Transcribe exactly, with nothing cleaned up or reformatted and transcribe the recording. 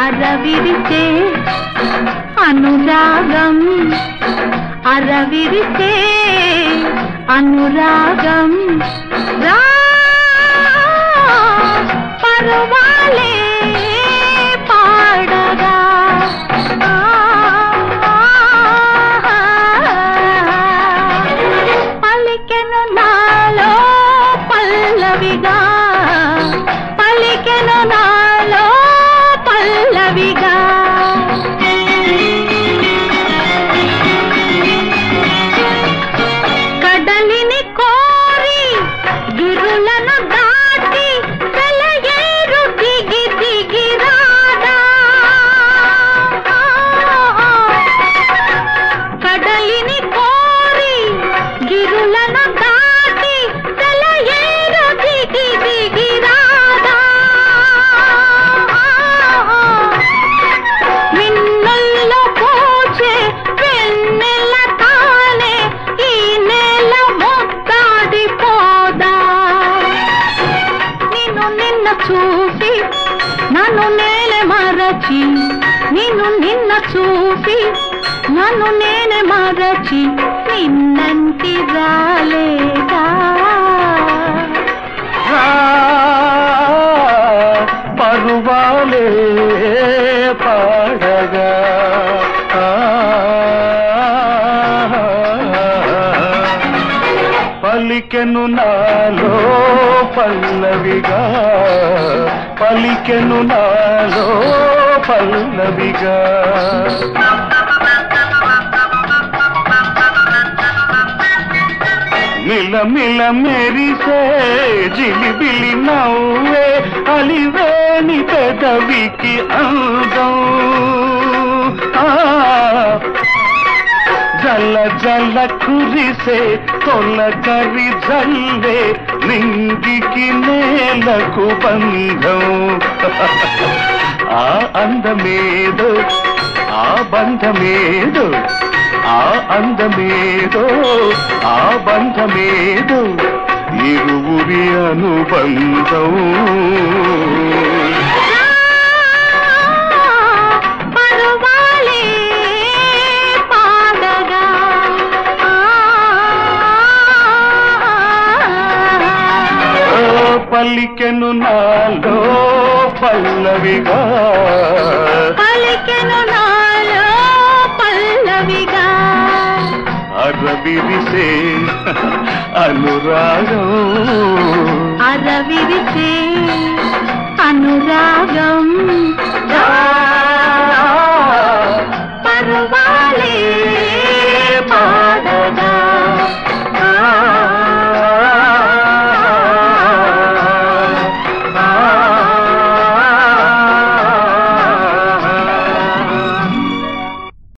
అరవిరిసే అనురాగం అరవిరిసే అనురాగం రా పరువాలే పాడగా పలికెను నాలో పల్లవిగా పలికెను నాలో పల్లవిగా కడలిని కోరి గిరులను దాటి సెలయేరు దిగి దిగి రాదా కడలిని కోరి గిరులను దాటి సెలయేరు దిగి దిగి రాదా మిన్నుల్లో పూచే వెన్నెల తానే ఈ నేల ముద్దాడిపోదా నిన్ను నిన్న చూసి నన్ను నేనే మరచి నిన్ను నిన్న చూసి నన్ను నేనే మరచి నిన్నంటి రాలేదా పరువాలే పాడగా పలికెను నాలో పల్లవిగా పలికెను నాలో పల్లవిగా మిల మిల మెరిసే జిలిబిలి నవ్వే అలివేని పెదవికి అందం జల్ల జల్ల కురిసే తొలకరి జల్లే నింగికి నేలకు బంధం ఆ అందమేదో ఆ బంధమేదో ఆ అందమేదో ఆ బంధమేదో ఇరువురి అనుబంధం పరువాలే పాడగా పలికెను నాలో పల్లవిగా పలికెను నాలో పల్లవిగా అరవిరిసే అనురాగం అరవిరిసే అనురాగం